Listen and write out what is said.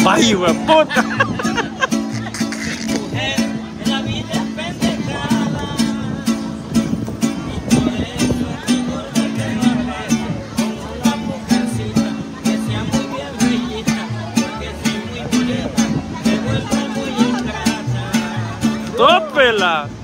¡Ay, hueputa! La vida es pendejada y por eso es mejor que te vayas con una mujercita que sea muy bien bellita, porque si es muy bonita te vuelve muy ingrata. ¡Tópela!